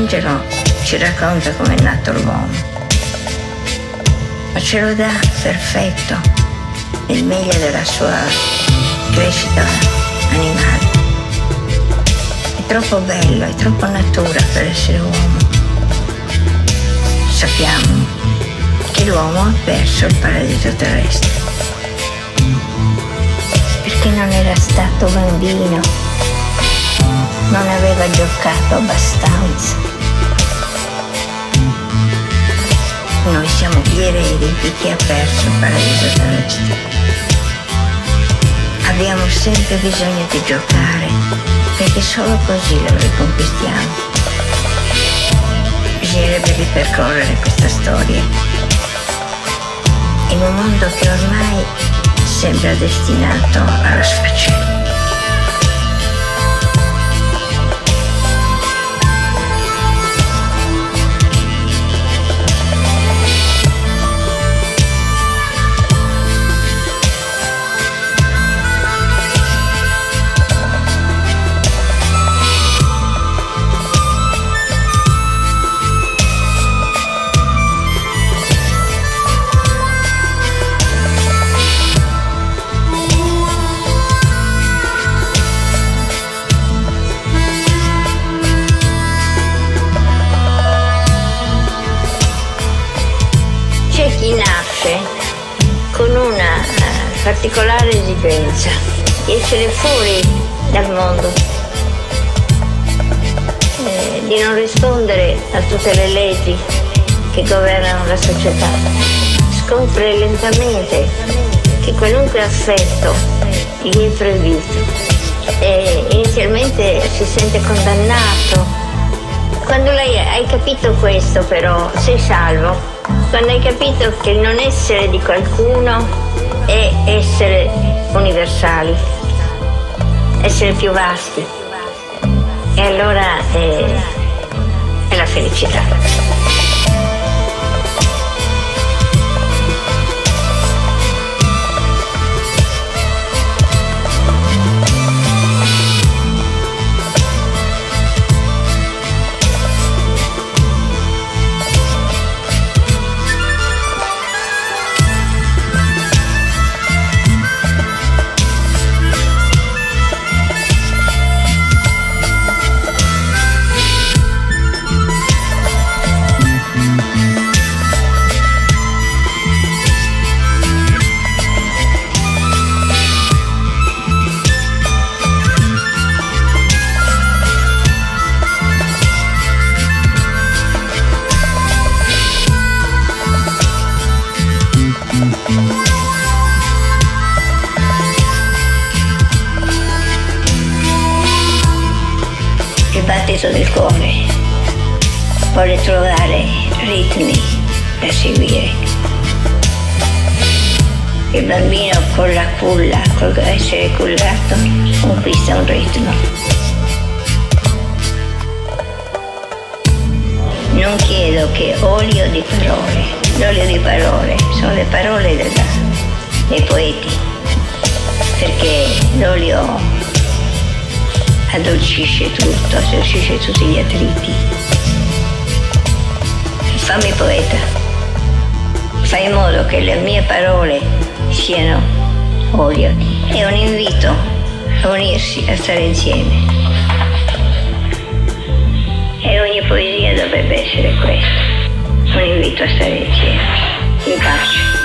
Michelangelo ci racconta come è nato l'uomo, ma ce lo dà perfetto, nel meglio della sua crescita animale. È troppo bello, è troppo natura per essere uomo. Sappiamo che l'uomo ha perso il paradiso terrestre perché non era stato bambino, non aveva giocato abbastanza. Noi siamo gli eredi di chi ha perso il paradiso terrestre. Abbiamo sempre bisogno di giocare, perché solo così lo riconquistiamo. Bisognerebbe ripercorrere questa storia in un mondo che ormai sembra destinato alla sfaccettatura. Chi nasce con una particolare esigenza di essere fuori dal mondo, di non rispondere a tutte le leggi che governano la società, scopre lentamente che qualunque affetto gli è proibito e inizialmente si sente condannato. Quando hai capito questo, però, sei salvo. Quando hai capito che il non essere di qualcuno è essere universali, essere più vasti, e allora è la felicità. Il battito del cuore vuole trovare ritmi da seguire. Il bambino con la culla, col essere cullato, conquista un ritmo. Non chiedo che olio di parole, l'olio di parole sono le parole dei poeti, perché l'olio addolcisce tutto, addolcisce tutti gli attriti. Fammi poeta, fai in modo che le mie parole siano olio. È un invito a unirsi, a stare insieme. E ogni poesia dovrebbe essere questo, un invito a stare insieme, in pace.